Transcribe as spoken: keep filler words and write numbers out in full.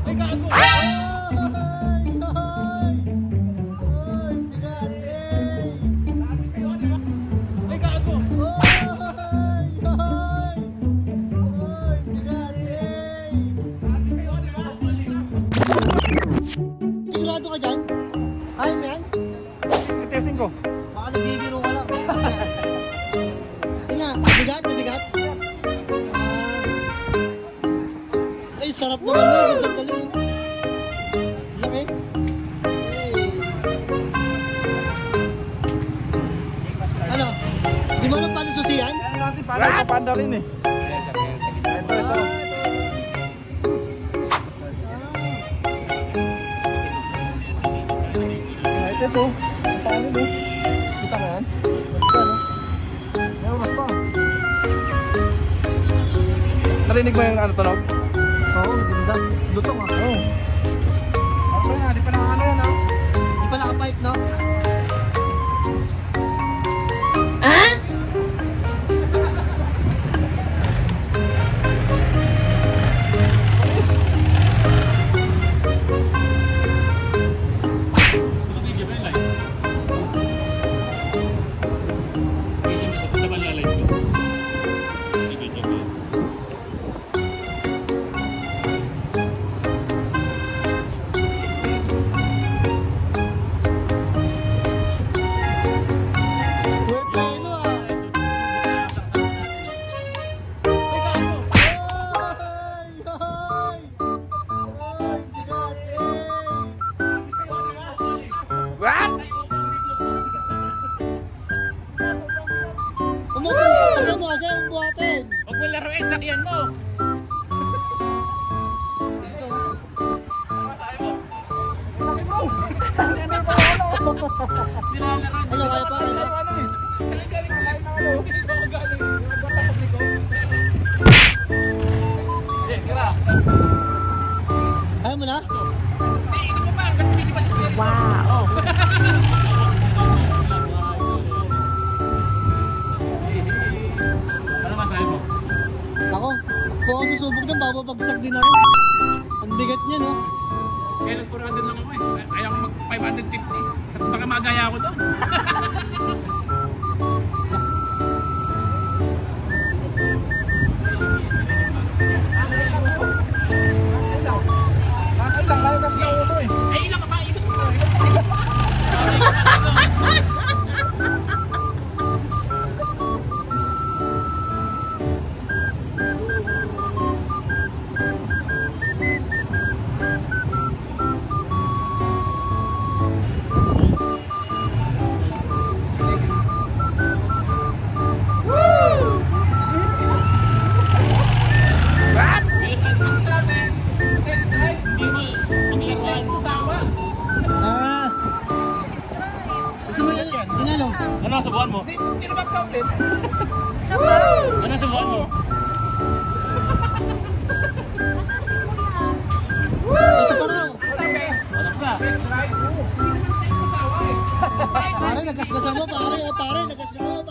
Ay, gago! Ay! Ay! Ay! Bigat! Ay, gago! Ay! Ay! Ay! Bigat! Sigurado ka dyan? Ay, man? I-testing ko. Baka nabibiro ka lang. Tingnan, mabigat, mabigat. Ay, sarap naman mo. Ganda galing. Laki. Ano? Di mo alam paano susiyan? Ano natin, paano ipapanda rin eh. Ito, ito. Ah, ito, ito. Paano ito? Kita mo yan? Ito, ano? Meron mas pa. Narinig mo yung ano tunog? Oo, ganda. Lutong ah. Oo. Ako na, di pa nakakano yan ah. Di pa nakapipe, no? Huwag mo laruin, sakyan mo! Ano, kaya pa? Kaya pa? Saan galing mo? Lain na ano? Dito ako galing. Eh, kira. Ayaw mo na? Hindi, ito mo pa. Kasi pa si Pierre. Wow! Ano masahe mo? Ako, kung ako susubok ng bababagsak din ako. Ang bigat niya, no? Kaya nag-four hundred lang ako eh. Ayaw ko mag-five fifty. Baka magaya ako doon. Nakakailang, lalo kasi na ulo eh. Ay, ilang ka pa. Ilang ka pa. Ah! Gusto mo yan? Inano? Ano ang subuhan mo? Hindi na ba-problem? Ano ang subuhan mo? Isa pa raw! Wala ka. Pare, nagasgasan mo, pare. Oh, pare, nagasgasan mo,